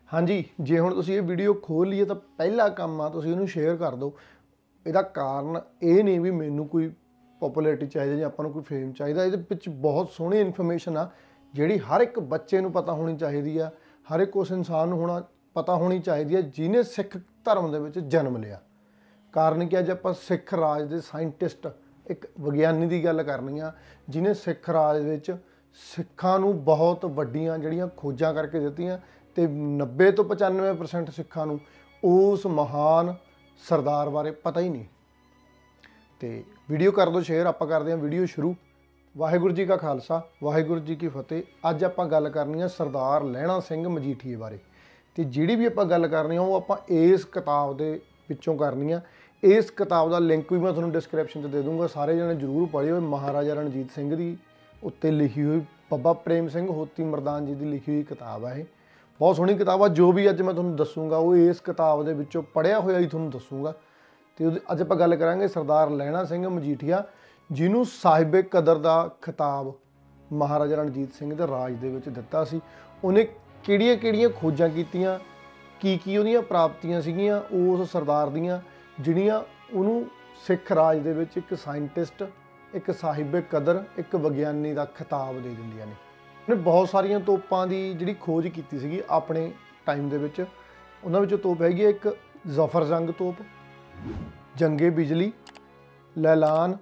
हाँ जी, जे हुण तुसीं ये वीडियो खोल लीए तां पहला काम आ तुसीं इहनूं शेयर कर दो। ਇਹਦਾ ਕਾਰਨ ਇਹ ਨਹੀਂ ਵੀ ਮੈਨੂੰ ਕੋਈ ਪਪੂਲੈਰਿਟੀ ਚਾਹੀਦੀ ਜਾਂ ਆਪਾਂ ਨੂੰ ਕੋਈ ਫੇਮ ਚਾਹੀਦਾ। ਇਹਦੇ ਵਿੱਚ ਬਹੁਤ ਸੋਹਣੀ ਇਨਫੋਰਮੇਸ਼ਨ ਆ ਜਿਹੜੀ ਹਰ ਇੱਕ ਬੱਚੇ ਨੂੰ ਪਤਾ ਹੋਣੀ ਚਾਹੀਦੀ ਆ, ਹਰ ਇੱਕ ਉਸ ਇਨਸਾਨ ਨੂੰ ਹੋਣਾ ਪਤਾ ਹੋਣੀ ਚਾਹੀਦੀ ਹੈ ਜਿਹਨੇ ਸਿੱਖ ਧਰਮ ਦੇ ਵਿੱਚ ਜਨਮ ਲਿਆ। ਕਾਰਨ ਕਿ ਅੱਜ ਆਪਾਂ ਸਿੱਖ ਰਾਜ ਦੇ ਸਾਇੰਟਿਸਟ ਇੱਕ ਵਿਗਿਆਨੀ ਦੀ ਗੱਲ ਕਰਨੀ ਆ ਜਿਹਨੇ ਸਿੱਖ ਰਾਜ ਵਿੱਚ ਸਿੱਖਾਂ ਨੂੰ ਬਹੁਤ ਵੱਡੀਆਂ ਜਿਹੜੀਆਂ ਖੋਜਾਂ ਕਰਕੇ ਦਿੱਤੀਆਂ ਤੇ 90 ਤੋਂ 95% ਸਿੱਖਾਂ ਨੂੰ ਉਸ ਮਹਾਨ सरदार बारे पता ही नहीं। तो वीडियो कर दो शेयर, आप करते हैं वीडियो शुरू। वाहिगुरू जी का खालसा वाहिगुरू जी की फतेह। अज आप गल करनी है सरदार लहणा सिंह मजीठीए बारे। तो जिहड़ी भी आप गल करनी है वो आप इस किताब के विचों करनी है। इस किताब का लिंक भी मैं तुहानूं डिस्क्रिप्शन दे दूँगा, सारे जने जरूर पढ़िओ। महाराजा रणजीत सिंह की उत्ते लिखी हुई बाबा प्रेम सिंह होती मरदान जी की लिखी हुई किताब है। बहुत सोहनी किताब आ। जो भी अज मैं तुहानूं दसूँगा वो इस किताब के विचों पढ़िया होया ही तुहानूं दसूँगा। तो अज आप गल करांगे सरदार लहणा सिंह मजीठिया जिन्हों साहिबे कदर का खिताब महाराजा रणजीत सिंह के राज दे विच दिता सी। उन्हें किहड़ियां-किहड़ियां खोजां कीतियां, की उहदियां प्राप्तियां सीगियां उस सरदार दियां जिहड़ियां उहनूं सिख राज दे विच एक साइंटिस्ट, एक साहिबे कदर, एक विग्यानी का खिताब दे दिंदियां ने। उन्हें बहुत सारिया तोपां की जिहड़ी खोज की सी अपने टाइम दे विच। उन्हां विचों तोप हैगी एक जफर जंग तोप, जंगे बिजली, लैलान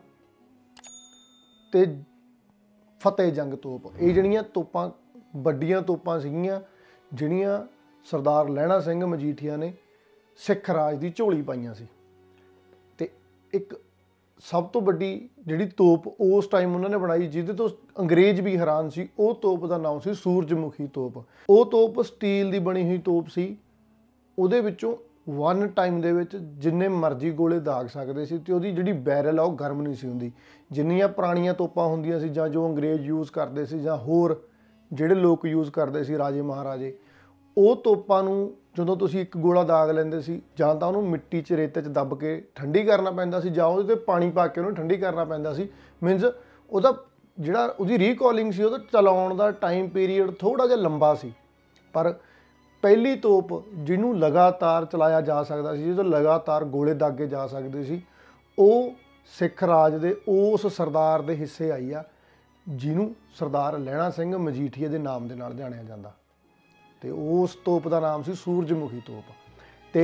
ते फतेह जंग तोप। ये जिहड़ियां तोपां वड्डियां तोपां सीगियां जिहड़ियां सरदार लहणा सिंह मजीठिया ने सिख राज की झोली पाईयां सी। ते एक सब तो वड्डी जिहड़ी तोप उस टाइम उन्होंने बनाई जिहदे तो अंग्रेज भी हैरान सी, वो तोप का नाम सी सूरजमुखी तोप। वो तोप स्टील की बनी हुई तोप सी। उहदे विचों वन टाइम दे विच जिन्ने मर्जी गोले दाग सकते सी ते उहदी जिहड़ी बैरल आ वो गर्म नहीं सी हुंदी। जिन्नियां पुराणियां तोपां हुंदियां सी जां जो अंग्रेज यूज़ करते सी जां होर जिहड़े लोक यूज़ करते सी राजे महाराजे, ਉਹ ਤੋਪਾਂ ਨੂੰ ਜਦੋਂ ਤੁਸੀਂ ਇੱਕ ਗੋਲਾ ਦਾਗ ਲੈਂਦੇ ਸੀ ਜਾਂ ਤਾਂ ਉਹਨੂੰ ਮਿੱਟੀ 'ਚ ਰੇਤੇ 'ਚ ਦੱਬ ਕੇ ਠੰਡੀ ਕਰਨਾ ਪੈਂਦਾ ਸੀ ਜਾਂ ਉਹਦੇ 'ਤੇ ਪਾਣੀ ਪਾ ਕੇ ਉਹਨੂੰ ਠੰਡੀ ਕਰਨਾ ਪੈਂਦਾ ਸੀ। ਮੀਨਸ ਉਹਦਾ ਜਿਹੜਾ ਉਹਦੀ ਰੀਕॉलिंग ਸੀ ਉਹਦਾ ਚਲਾਉਣ ਦਾ ਟਾਈਮ ਪੀਰੀਅਡ ਥੋੜ੍ਹਾ ਜਿਹਾ ਲੰਬਾ ਸੀ। ਪਰ ਪਹਿਲੀ ਤੋਪ ਜਿਹਨੂੰ ਲਗਾਤਾਰ ਚਲਾਇਆ ਜਾ ਸਕਦਾ ਸੀ, ਜਿਹਦੇ ਲਗਾਤਾਰ ਗੋਲੇ ਦਾਗੇ ਜਾ ਸਕਦੇ ਸੀ, ਉਹ ਸਿੱਖ ਰਾਜ ਦੇ ਉਸ ਸਰਦਾਰ ਦੇ ਹਿੱਸੇ ਆਈ ਆ ਜਿਹਨੂੰ ਸਰਦਾਰ ਲਹਿਣਾ ਸਿੰਘ ਮਜੀਠੀਏ ਦੇ ਨਾਮ ਦੇ ਨਾਲ ਜਾਣਿਆ ਜਾਂਦਾ। तो उस तोप का नाम सी सूरजमुखी तोप। तो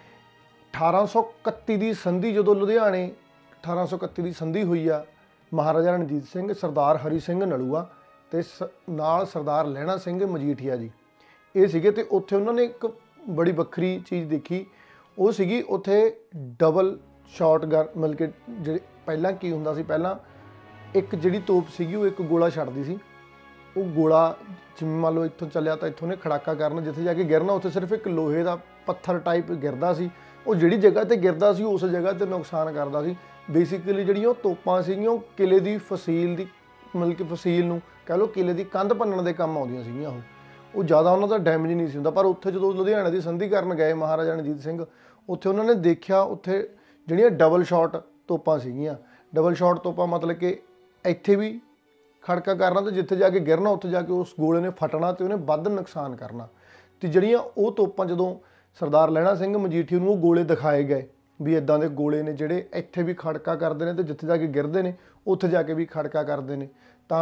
1831 की संधि जो लुधियाने 1831 की संधि हुई आ महाराजा रणजीत सिंह, सरदार हरी सिंह नलूआ ते नाल सरदार लहणा सिंह मजीठिया जी ये सीगे। ते उत्थे उन्होंने एक बड़ी वक्री चीज़ देखी, वो सीगी उत्थे डबल शॉट गन, मतलब कि जे पहला की हुंदा सी, पहला एक जिहड़ी तोप सीगी वो एक गोला छड्डदी सी। वो गोला जिवें मान लो इत्थों चलिया तो इत्थों ने खड़ाका करना, जिथे जाके गिरना उत्थे सिर्फ एक लोहे का पत्थर टाइप गिरदा सी। वो जिहड़ी जगह ते गिरदा सी उस जगह ते नुकसान करदा सी। बेसिकली जिहड़ियां तोपां सीगियां वो किले दी फसील दी, मतलब कि फसील नूं कह लो किले दी कंध भन्नण दे काम आउंदियां सीगियां। वो ज़्यादा उन्हां दा डैमेज नहीं सी हुंदा। पर उत्थे जदों लुधियाणे दी संधि करन गए महाराजा रणजीत सिंह, उत्थे उन्होंने देखिया उत्थे जिहड़ियां डबल शॉट तोपां सीगियां। डबल शॉट तोपां मतलब कि इत्थे भी खड़का करना तो जिथे जाके गिरना उत्थे जाके उस गोले ने फटना तो उन्हें वध नुकसान करना। तो जिहड़ियां वो तोपां जदों सरदार लहणा सिंह मजीठी नूं गोले दिखाए गए भी इदां दे गोले ने जिहड़े इत्थे भी खड़का करते हैं तो जिथे जाके गिरते हैं उत्थे जाके भी खड़का करते हैं। तो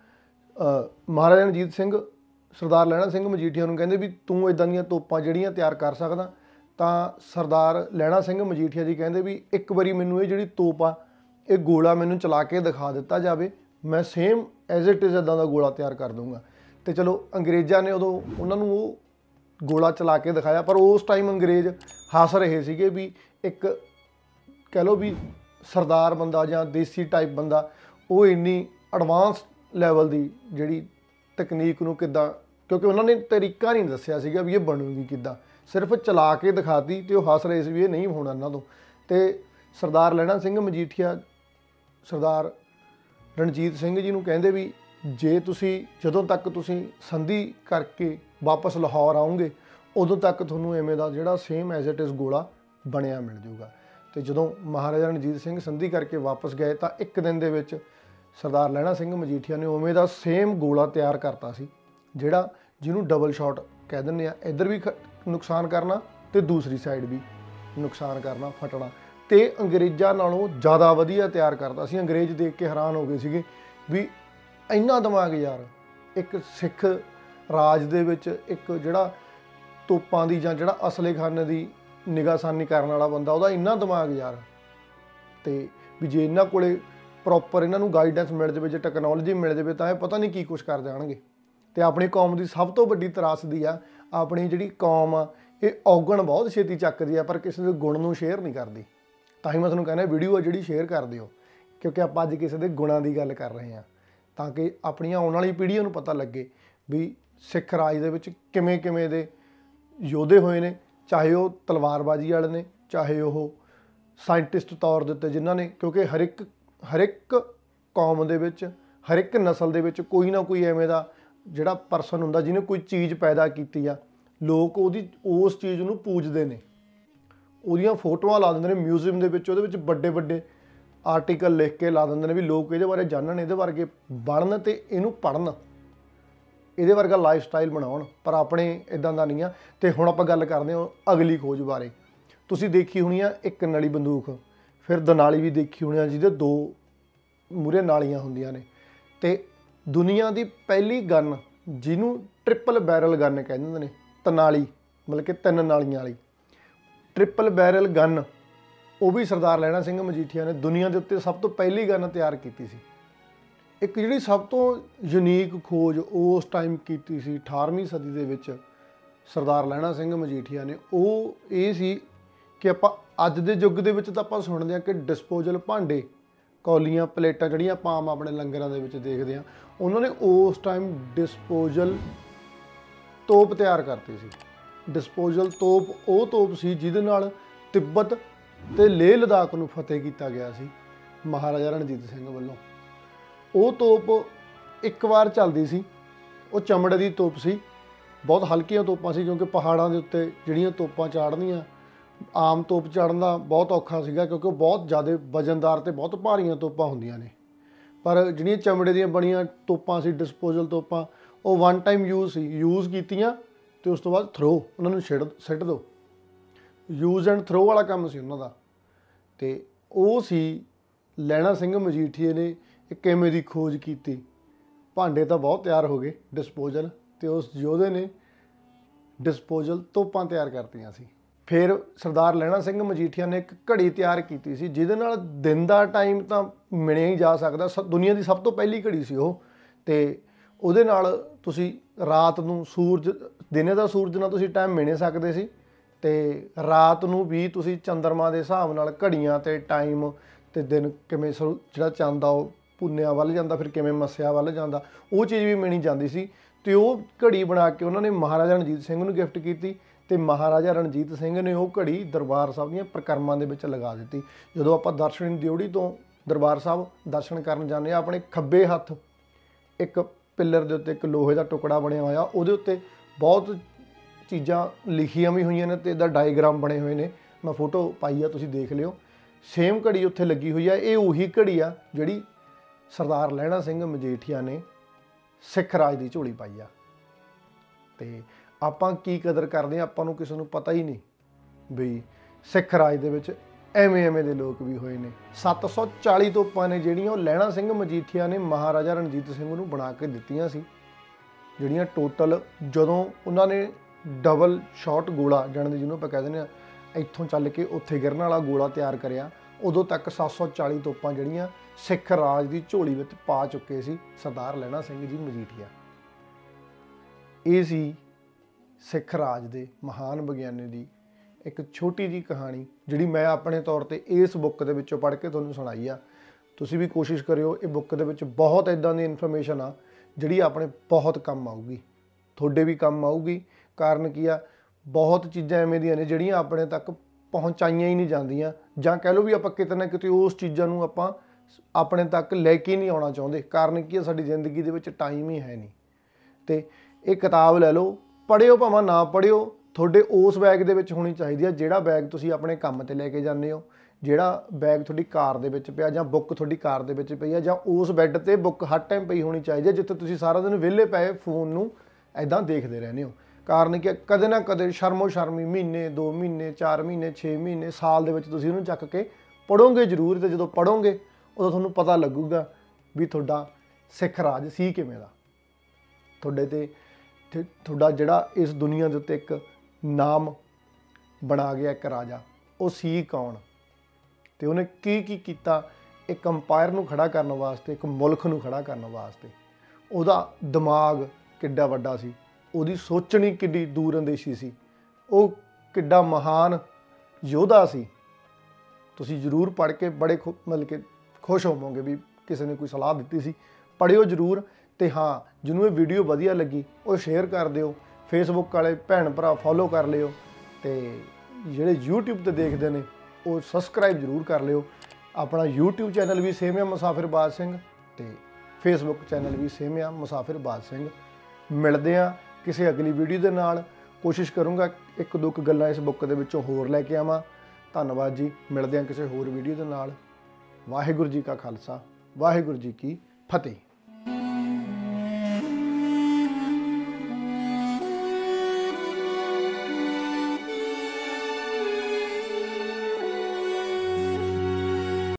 महाराजा रणजीत सिंह सरदार लहणा सिंह मजीठिया नूं कहंदे भी तूं इदां दीयां तोपां जिहड़ियां तैयार कर सकदा। तो सरदार लहणा सिंह मजीठिया जी कहंदे भी एक बारी मैनूं ये जिहड़ी तोप आ ये गोला मैनूं चला के दिखा दिता जाए, मैं सेम एज इट इज़ इदां दा गोला तैयार कर दूँगा। तो चलो अंग्रेज़ों ने उदों उन्होंने वो गोला चला के दिखाया, पर उस टाइम अंग्रेज़ हस रहे थे भी एक कह लो भी सरदार बंदा जां देसी टाइप बंदा वो इन्नी एडवांस लैवल की जिहड़ी तकनीक नूं किद्दां, क्योंकि उन्होंने तरीका नहीं दस्सिया सीगा भी ये बनूगी किद्दां, सिर्फ चला के दिखाती तो हस रहे थे भी ये नहीं होना इन्हां तों। ते सरदार लहणा सिंह मजीठिया सरदार रणजीत सिंह जी नूं कहंदे भी जे तुसी जदों तक तुसी संधि करके वापस लाहौर आओगे उदों तक तुहानूं इवें दा जिहड़ा सेम एज इट इज़ गोला बनिया मिल जूगा। तो जदों महाराजा रणजीत सिंह संधि करके वापस गए तो एक दिन दे विच सरदार लहणा सिंह मजीठिया ने उवें दा सेम गोला तैयार करता सी जिहड़ा जिन्हों डबल शॉट कह दिंदे आ। इधर भी ਨੁਕਸਾਨ ਕਰਨਾ ਤੇ ਦੂਸਰੀ ਸਾਈਡ ਵੀ ਨੁਕਸਾਨ ਕਰਨਾ, ਫਟਣਾ। ਤੇ ਅੰਗਰੇਜ਼ਾਂ ਨਾਲੋਂ ਜ਼ਿਆਦਾ ਵਧੀਆ ਤਿਆਰ ਕਰਦਾ ਸੀ। ਅੰਗਰੇਜ਼ ਦੇਖ ਕੇ ਹੈਰਾਨ ਹੋ ਗਏ ਸੀਗੇ ਵੀ ਇੰਨਾ ਦਿਮਾਗ ਯਾਰ, ਇੱਕ ਸਿੱਖ ਰਾਜ ਦੇ ਵਿੱਚ ਇੱਕ ਜਿਹੜਾ ਤੋਪਾਂ ਦੀ ਜਾਂ ਜਿਹੜਾ ਅਸਲੇਖਾਨੇ ਦੀ ਨਿਗਾਹਸਾਨੀ ਕਰਨ ਵਾਲਾ ਬੰਦਾ, ਉਹਦਾ ਇੰਨਾ ਦਿਮਾਗ ਯਾਰ। ਤੇ ਵੀ ਜੇ ਇਹਨਾਂ ਕੋਲੇ ਪ੍ਰੋਪਰ ਇਹਨਾਂ ਨੂੰ ਗਾਈਡੈਂਸ ਮਿਲ ਜਾਵੇ, ਜੇ ਟੈਕਨੋਲੋਜੀ ਮਿਲ ਜਾਵੇ, ਤਾਂ ਇਹ ਪਤਾ ਨਹੀਂ ਕੀ ਕੁਛ ਕਰ ਜਾਣਗੇ। ਤੇ ਆਪਣੀ ਕੌਮ ਦੀ ਸਭ ਤੋਂ ਵੱਡੀ ਤਰਾਸਦੀ ਆ, ਆਪਣੀ ਜਿਹੜੀ ਕੌਮ ਆ ਇਹ ਔਗਣ ਬਹੁਤ ਛੇਤੀ ਚੱਕਦੀ ਆ, ਪਰ ਕਿਸੇ ਦੇ ਗੁਣ ਨੂੰ ਸ਼ੇਅਰ ਨਹੀਂ ਕਰਦੀ। ਤਾਂ ਹੀ ਮੈਂ ਤੁਹਾਨੂੰ ਕਹਿੰਦਾ ਵੀਡੀਓ ਆ ਜਿਹੜੀ ਸ਼ੇਅਰ ਕਰ ਦਿਓ, ਕਿਉਂਕਿ ਆਪਾਂ ਅੱਜ ਕਿਸੇ ਦੇ ਗੁਣਾਂ ਦੀ ਗੱਲ ਕਰ ਰਹੇ ਹਾਂ, ਤਾਂ ਕਿ ਆਪਣੀਆਂ ਆਉਣ ਵਾਲੀ ਪੀੜ੍ਹੀਆਂ ਨੂੰ ਪਤਾ ਲੱਗੇ ਵੀ ਸਿੱਖ ਰਾਜ ਦੇ ਵਿੱਚ ਕਿਵੇਂ ਕਿਵੇਂ ਦੇ ਯੋਧੇ ਹੋਏ ਨੇ, ਚਾਹੇ ਉਹ ਤਲਵਾਰਬਾਜ਼ੀ ਵਾਲੇ ਨੇ, ਚਾਹੇ ਉਹ ਸਾਇੰਟਿਸਟ ਤੌਰ ਦੇ ਉੱਤੇ ਜਿਨ੍ਹਾਂ ਨੇ, ਕਿਉਂਕਿ ਹਰ ਇੱਕ ਕੌਮ ਦੇ ਵਿੱਚ, ਹਰ ਇੱਕ ਨਸਲ ਦੇ ਵਿੱਚ ਕੋਈ ਨਾ ਕੋਈ ਐਵੇਂ ਦਾ ਜਿਹੜਾ ਪਰਸਨ ਹੁੰਦਾ ਜਿਹਨੇ ਕੋਈ ਚੀਜ਼ ਪੈਦਾ ਕੀਤੀ ਆ। ਲੋਕ ਉਸ ਚੀਜ਼ ਨੂੰ ਪੂਜਦੇ ਨੇ, ਉਹਦੀਆਂ ਫੋਟੋਆਂ ਲਾ ਦਿੰਦੇ ਨੇ ਮਿਊਜ਼ੀਅਮ ਦੇ ਵਿੱਚ, ਉਹਦੇ ਵਿੱਚ ਵੱਡੇ ਵੱਡੇ ਆਰਟੀਕਲ ਲਿਖ ਕੇ ਲਾ ਦਿੰਦੇ ਨੇ ਵੀ ਲੋਕ ਇਹਦੇ ਬਾਰੇ ਜਾਣਨ, ਇਹਦੇ ਵਰਗੇ ਬਣਨ ਤੇ ਇਹਨੂੰ ਪੜ੍ਹਨ, ਇਹਦੇ ਵਰਗਾ ਲਾਈਫ ਸਟਾਈਲ ਬਣਾਉਣ। ਪਰ ਆਪਣੇ ਇਦਾਂ ਦਾ ਨਹੀਂ ਆ। ਤੇ ਹੁਣ ਆਪਾਂ ਗੱਲ ਕਰਦੇ ਹਾਂ ਅਗਲੀ ਖੋਜ ਬਾਰੇ। ਤੁਸੀਂ ਦੇਖੀ ਹੋਣੀ ਆ ਇੱਕ ਨਲੀ ਬੰਦੂਕ, ਫਿਰ ਦਨਾਲੀ ਵੀ ਦੇਖੀ ਹੋਣੀ ਆ ਜਿਹਦੇ 2 ਮੂਹਰੇ ਨਾਲੀਆਂ ਹੁੰਦੀਆਂ ਨੇ। ਤੇ ਦੁਨੀਆ ਦੀ ਪਹਿਲੀ ਗਨ ਜਿਹਨੂੰ ਟ੍ਰਿਪਲ ਬੈਰਲ ਗਨ ਕਹਿੰਦੇ ਨੇ, ਤਨਾਲੀ ਮਤਲਬ ਕਿ 3 ਨਾਲੀਆਂ ਵਾਲੀ ਟ੍ਰਿਪਲ ਬੈਰਲ ਗਨ, ਉਹ ਵੀ ਸਰਦਾਰ ਲਹਿਣਾ ਸਿੰਘ ਮਜੀਠੀਆ ਨੇ ਦੁਨੀਆ ਦੇ ਉੱਤੇ ਸਭ ਤੋਂ ਪਹਿਲੀ ਗਨ ਤਿਆਰ ਕੀਤੀ ਸੀ। ਇੱਕ ਜਿਹੜੀ ਸਭ ਤੋਂ ਯੂਨੀਕ ਖੋਜ ਉਸ ਟਾਈਮ ਕੀਤੀ ਸੀ 18ਵੀਂ ਸਦੀ ਦੇ ਵਿੱਚ ਸਰਦਾਰ ਲਹਿਣਾ ਸਿੰਘ ਮਜੀਠੀਆ ਨੇ, ਉਹ ਇਹ ਸੀ ਕਿ ਆਪਾਂ ਅੱਜ ਦੇ ਯੁੱਗ ਦੇ ਵਿੱਚ ਤਾਂ ਆਪਾਂ ਸੁਣਦੇ ਹਾਂ ਕਿ ਡਿਸਪੋਜ਼ਲ ਭਾਂਡੇ, ਕੌਲੀਆਂ, ਪਲੇਟਾਂ ਜਿਹੜੀਆਂ ਆਪਾਂ ਆਮ ਆਪਣੇ ਲੰਗਰਾਂ ਦੇ ਵਿੱਚ ਦੇਖਦੇ ਹਾਂ, ਉਹਨਾਂ ਨੇ ਉਸ ਟਾਈਮ ਡਿਸਪੋਜ਼ਲ ਤੋਪ ਤਿਆਰ ਕਰਤੀ ਸੀ। ਡਿਸਪੋਜ਼ਲ ਤੋਪ ਉਹ ਤੋਪ ਸੀ ਜਿਹਦੇ ਨਾਲ ਤਿੱਬਤ ਤੇ ਲੇਹ ਲਦਾਖ ਨੂੰ ਫਤਿਹ ਕੀਤਾ ਗਿਆ ਸੀ ਮਹਾਰਾਜਾ ਰਣਜੀਤ ਸਿੰਘ ਵੱਲੋਂ। ਉਹ ਤੋਪ ਇੱਕ ਵਾਰ ਚੱਲਦੀ ਸੀ, ਉਹ ਚਮੜੇ ਦੀ ਤੋਪ ਸੀ, ਬਹੁਤ ਹਲਕੀਆਂ ਤੋਪਾਂ ਸੀ, ਕਿਉਂਕਿ ਪਹਾੜਾਂ ਦੇ ਉੱਤੇ ਜਿਹੜੀਆਂ ਤੋਪਾਂ ਚਾੜ੍ਹਨੀਆਂ, ਆਮ ਤੋਪ ਚੜ੍ਹਨ ਦਾ ਬਹੁਤ ਔਖਾ ਸੀਗਾ, ਕਿਉਂਕਿ ਉਹ ਬਹੁਤ ਜ਼ਿਆਦਾ ਵਜ਼ਨਦਾਰ ਤੇ ਬਹੁਤ ਭਾਰੀਆਂ ਤੋਪਾਂ ਹੁੰਦੀਆਂ ਨੇ। ਪਰ ਜਿਹੜੀਆਂ ਚਮੜੇ ਦੀਆਂ ਬਣੀਆਂ ਤੋਪਾਂ ਸੀ, ਡਿਸਪੋਜ਼ਲ ਤੋਪਾਂ, ਉਹ ਵਨ ਟਾਈਮ ਯੂਜ਼ ਕੀਤੀਆਂ ਤੇ ਉਸ ਤੋਂ ਬਾਅਦ ਥਰੋ, ਉਹਨਾਂ ਨੂੰ ਸਿੱਟ ਦਿਓ। ਯੂਜ਼ ਐਂਡ ਥਰੋ ਵਾਲਾ ਕੰਮ ਸੀ ਉਹਨਾਂ ਦਾ। ਤੇ ਉਹ ਸੀ ਲਹਿਣਾ ਸਿੰਘ ਮਜੀਠੀਏ ਨੇ ਇੱਕ ਐਵੇਂ ਦੀ ਖੋਜ ਕੀਤੀ। ਭਾਂਡੇ ਤਾਂ ਬਹੁਤ ਤਿਆਰ ਹੋ ਗਏ ਡਿਸਪੋਜ਼ਲ, ਤੇ ਉਸ ਯੋਧੇ ਨੇ ਡਿਸਪੋਜ਼ਲ ਤੋਪਾਂ ਤਿਆਰ ਕਰਤੀਆਂ ਸੀ। ਫਿਰ ਸਰਦਾਰ ਲਹਿਣਾ ਸਿੰਘ ਮਜੀਠੀਆ ਨੇ ਇੱਕ ਘੜੀ ਤਿਆਰ ਕੀਤੀ ਸੀ ਜਿਹਦੇ ਨਾਲ ਦਿਨ ਦਾ ਟਾਈਮ ਤਾਂ ਮਿਣਿਆ ਹੀ ਜਾ ਸਕਦਾ, ਦੁਨੀਆ ਦੀ ਸਭ ਤੋਂ ਪਹਿਲੀ ਘੜੀ ਸੀ ਉਹ। ਤੇ ਉਹਦੇ ਨਾਲ ਤੁਸੀਂ ਰਾਤ ਨੂੰ ਦਿਨੇ ਦਾ ਸੂਰਜ ਨਾਲ ਤੁਸੀਂ ਟਾਈਮ ਮਿਣੇ ਸਕਦੇ ਸੀ, ਤੇ ਰਾਤ ਨੂੰ ਵੀ ਤੁਸੀਂ ਚੰਦਰਮਾ ਦੇ ਹਿਸਾਬ ਨਾਲ ਘੜੀਆਂ ਤੇ ਟਾਈਮ ਤੇ ਦਿਨ ਕਿਵੇਂ ਜਿਹੜਾ ਚੰਦ ਆ ਉਹ ਪੁੰਨਿਆ ਵੱਲ ਜਾਂਦਾ, ਫਿਰ ਕਿਵੇਂ ਮੱਸਿਆ ਵੱਲ ਜਾਂਦਾ, ਉਹ ਚੀਜ਼ ਵੀ ਮਿਣੀ ਜਾਂਦੀ ਸੀ। ਤੇ ਉਹ ਘੜੀ ਬਣਾ ਕੇ ਉਹਨਾਂ ਨੇ ਮਹਾਰਾਜਾ ਰਣਜੀਤ ਸਿੰਘ ਨੂੰ ਗਿਫਟ ਕੀਤੀ, ਤੇ ਮਹਾਰਾਜਾ ਰਣਜੀਤ ਸਿੰਘ ਨੇ ਉਹ ਘੜੀ ਦਰਬਾਰ ਸਾਹਿਬ ਦੀਆਂ ਪ੍ਰਕਰਮਾਂ ਦੇ ਵਿੱਚ ਲਗਾ ਦਿੱਤੀ। ਜਦੋਂ ਆਪਾਂ ਦਰਸ਼ਨੀ ਦਿਉੜੀ ਤੋਂ ਦਰਬਾਰ ਸਾਹਿਬ ਦਰਸ਼ਨ ਕਰਨ ਜਾਂਦੇ ਹਾਂ, ਆਪਣੇ ਖੱਬੇ ਹੱਥ ਇੱਕ ਪਿੱਲਰ ਦੇ ਉੱਤੇ ਇੱਕ ਲੋਹੇ ਦਾ ਟੁਕੜਾ ਬਣਿਆ ਹੋਇਆ, ਉਹਦੇ ਉੱਤੇ ਬਹੁਤ ਚੀਜ਼ਾਂ ਲਿਖੀਆਂ ਵੀ ਹੋਈਆਂ ਨੇ ਤੇ ਇਹਦਾ ਡਾਇਗਰਾਮ ਬਣੇ ਹੋਏ ਨੇ। ਮੈਂ ਫੋਟੋ ਪਾਈ ਆ, ਤੁਸੀਂ ਦੇਖ ਲਿਓ। ਸੇਮ ਘੜੀ ਉੱਥੇ ਲੱਗੀ ਹੋਈ ਆ। ਇਹ ਉਹੀ ਘੜੀ ਆ ਜਿਹੜੀ ਸਰਦਾਰ ਲਹਿਣਾ ਸਿੰਘ ਮਜੀਠੀਆ ਨੇ ਸਿੱਖ ਰਾਜ ਦੀ ਝੋਲੀ ਪਾਈ ਆ। ਤੇ ਆਪਾਂ ਕੀ ਕਦਰ ਕਰਦੇ ਹਾਂ, ਆਪਾਂ ਨੂੰ ਕਿਸੇ ਨੂੰ ਪਤਾ ਹੀ ਨਹੀਂ ਵੀ ਸਿੱਖ ਰਾਜ ਦੇ ਵਿੱਚ ਐਵੇਂ ਦੇ ਲੋਕ ਵੀ ਹੋਏ ਨੇ। 740 ਤੋਪਾਂ ਨੇ ਜਿਹੜੀਆਂ ਉਹ ਲਹਿਣਾ ਸਿੰਘ ਮਜੀਠੀਆ ਨੇ ਮਹਾਰਾਜਾ ਰਣਜੀਤ ਸਿੰਘ ਨੂੰ ਬਣਾ ਕੇ ਦਿੱਤੀਆਂ ਸੀ, ਜਿਹੜੀਆਂ ਟੋਟਲ ਜਦੋਂ ਉਹਨਾਂ ਨੇ ਡਬਲ ਸ਼ਾਟ ਗੋਲਾ ਜਾਣਦੇ ਜਿਹਨੂੰ ਆਪਾਂ ਕਹਿ ਦਿੰਦੇ ਹਾਂ, ਇੱਥੋਂ ਚੱਲ ਕੇ ਉੱਥੇ ਗਿਰਨ ਵਾਲਾ ਗੋਲਾ ਤਿਆਰ ਕਰਿਆ, ਉਦੋਂ ਤੱਕ 740 ਤੋਪਾਂ ਜਿਹੜੀਆਂ ਸਿੱਖ ਰਾਜ ਦੀ ਝੋਲੀ ਵਿੱਚ ਪਾ ਚੁੱਕੇ ਸੀ ਸਰਦਾਰ ਲਹਿਣਾ ਸਿੰਘ ਜੀ ਮਜੀਠੀਆ। ਇਹ ਸੀ ਸਿੱਖ ਰਾਜ ਦੇ ਮਹਾਨ ਵਿਗਿਆਨੀ ਦੀ ਇੱਕ ਛੋਟੀ ਜਿਹੀ ਕਹਾਣੀ, ਜਿਹੜੀ ਮੈਂ ਆਪਣੇ ਤੌਰ ਤੇ ਇਸ ਬੁੱਕ ਦੇ ਵਿੱਚੋਂ ਪੜ੍ਹ ਕੇ ਤੁਹਾਨੂੰ ਸੁਣਾਈ ਆ। ਤੁਸੀਂ ਵੀ ਕੋਸ਼ਿਸ਼ ਕਰਿਓ, ਇਹ ਬੁੱਕ ਦੇ ਵਿੱਚ ਬਹੁਤ ਇੱਦਾਂ ਦੀ ਇਨਫੋਰਮੇਸ਼ਨ ਆ ਜਿਹੜੀ ਆਪਣੇ ਬਹੁਤ ਕੰਮ ਆਊਗੀ, ਤੁਹਾਡੇ ਵੀ ਕੰਮ ਆਊਗੀ। ਕਾਰਨ ਕੀ ਆ, ਬਹੁਤ ਚੀਜ਼ਾਂ ਐਵੇਂ ਦੀਆਂ ਨੇ ਜਿਹੜੀਆਂ ਆਪਣੇ ਤੱਕ ਪਹੁੰਚਾਈਆਂ ਹੀ ਨਹੀਂ ਜਾਂਦੀਆਂ, ਜਾਂ ਕਹਿ ਲਓ ਵੀ ਆਪਾਂ ਕਿਤੇ ਨਾ ਕਿਤੇ ਉਸ ਚੀਜ਼ਾਂ ਨੂੰ ਆਪਾਂ ਆਪਣੇ ਤੱਕ ਲੈ ਕੇ ਨਹੀਂ ਆਉਣਾ ਚਾਹੁੰਦੇ। ਕਾਰਨ ਕੀ ਆ, ਸਾਡੀ ਜ਼ਿੰਦਗੀ ਦੇ ਵਿੱਚ ਟਾਈਮ ਹੀ ਹੈ ਨਹੀਂ। ਤੇ ਇਹ ਕਿਤਾਬ ਲੈ ਲਓ, ਪੜ੍ਹਿਓ ਭਾਵੇਂ ਨਾ ਪੜ੍ਹਿਓ, ਤੁਹਾਡੇ ਉਸ ਬੈਗ ਦੇ ਵਿੱਚ ਹੋਣੀ ਚਾਹੀਦੀ ਆ ਜਿਹੜਾ ਬੈਗ ਤੁਸੀਂ ਆਪਣੇ ਕੰਮ ਤੇ ਲੈ ਕੇ ਜਾਂਦੇ ਹੋ, ਜਿਹੜਾ ਬੈਗ ਤੁਹਾਡੀ ਕਾਰ ਦੇ ਵਿੱਚ ਪਿਆ, ਜਾਂ ਬੁੱਕ ਤੁਹਾਡੀ ਕਾਰ ਦੇ ਵਿੱਚ ਪਈ ਆ, ਜਾਂ ਉਸ ਬੈੱਡ ਤੇ ਬੁੱਕ ਹਰ ਟਾਈਮ ਪਈ ਹੋਣੀ ਚਾਹੀਦੀ ਹੈ ਜਿੱਥੇ ਤੁਸੀਂ ਸਾਰਾ ਦਿਨ ਵਿਹਲੇ ਪਏ ਫੋਨ ਨੂੰ ਐਦਾਂ ਦੇਖਦੇ ਰਹਿੰਦੇ ਹੋ। ਕਾਰਨ ਕਿ ਕਦੇ ਨਾ ਕਦੇ ਸ਼ਰਮੋ ਸ਼ਰਮੀ ਮਹੀਨੇ 2 ਮਹੀਨੇ 4 ਮਹੀਨੇ 6 ਮਹੀਨੇ ਸਾਲ ਦੇ ਵਿੱਚ ਤੁਸੀਂ ਉਹਨੂੰ ਚੱਕ ਕੇ ਪੜੋਗੇ ਜ਼ਰੂਰ, ਤੇ ਜਦੋਂ ਪੜੋਗੇ ਉਦੋਂ ਤੁਹਾਨੂੰ ਪਤਾ ਲੱਗੂਗਾ ਵੀ ਤੁਹਾਡਾ ਸਿੱਖ ਰਾਜ ਸੀ ਕਿਵੇਂ ਦਾ, ਤੁਹਾਡੇ ਤੇ ਤੁਹਾਡਾ ਜਿਹੜਾ ਇਸ ਦੁਨੀਆ ਦੇ ਉੱਤੇ ਇੱਕ ਨਾਮ ਬਣਾ ਗਿਆ ਇੱਕ ਰਾਜਾ, ਉਹ ਸੀ ਕੌਣ ਤੇ ਉਹਨੇ ਕੀ ਕੀ ਕੀਤਾ ਇੱਕ ਅੰਪਾਇਰ ਨੂੰ ਖੜਾ ਕਰਨ ਵਾਸਤੇ, ਇੱਕ ਮੁਲਕ ਨੂੰ ਖੜਾ ਕਰਨ ਵਾਸਤੇ। ਉਹਦਾ ਦਿਮਾਗ ਕਿੱਡਾ ਵੱਡਾ ਸੀ, ਉਹਦੀ ਸੋਚਣੀ ਕਿੱਡੀ ਦੂਰ ਅੰਦੇਸ਼ੀ ਸੀ, ਉਹ ਕਿੱਡਾ ਮਹਾਨ ਯੋਧਾ ਸੀ। ਤੁਸੀਂ ਜ਼ਰੂਰ ਪੜ੍ਹ ਕੇ ਬੜੇ ਮਤਲਬ ਕਿ ਖੁਸ਼ ਹੋਵੋਗੇ ਵੀ ਕਿਸੇ ਨੇ ਕੋਈ ਸਲਾਹ ਦਿੱਤੀ ਸੀ। ਪੜ੍ਹਿਓ ਜ਼ਰੂਰ, ਤੇ ਹਾਂ ਜਿਹਨੂੰ ਇਹ ਵੀਡੀਓ ਵਧੀਆ ਲੱਗੀ ਉਹ ਸ਼ੇਅਰ ਕਰ ਦਿਓ, ਫੇਸਬੁੱਕ ਵਾਲੇ ਭੈਣ ਭਰਾ ਫੋਲੋ ਕਰ ਲਿਓ, ਤੇ ਜਿਹੜੇ YouTube ਤੇ ਦੇਖਦੇ ਨੇ ਉਹ ਸਬਸਕ੍ਰਾਈਬ ਜ਼ਰੂਰ ਕਰ ਲਿਓ। ਆਪਣਾ YouTube ਚੈਨਲ ਵੀ ਸੇਮ ਆ ਮੁਸਾਫਿਰ ਬਾਜ ਸਿੰਘ, ਤੇ ਫੇਸਬੁੱਕ ਚੈਨਲ ਵੀ ਸੇਮ ਆ ਮੁਸਾਫਿਰ ਬਾਜ ਸਿੰਘ। ਮਿਲਦੇ ਆ ਕਿਸੇ ਅਗਲੀ ਵੀਡੀਓ ਦੇ ਨਾਲ। ਕੋਸ਼ਿਸ਼ ਕਰੂੰਗਾ ਇੱਕ ਦੋ ਗੱਲਾਂ ਇਸ ਬੁੱਕ ਦੇ ਵਿੱਚੋਂ ਹੋਰ ਲੈ ਕੇ ਆਵਾਂ। ਧੰਨਵਾਦ ਜੀ, ਮਿਲਦੇ ਆ ਕਿਸੇ ਹੋਰ ਵੀਡੀਓ ਦੇ ਨਾਲ। ਵਾਹਿਗੁਰੂ ਜੀ ਕਾ ਖਾਲਸਾ, ਵਾਹਿਗੁਰੂ ਜੀ ਕੀ ਫਤਿਹ।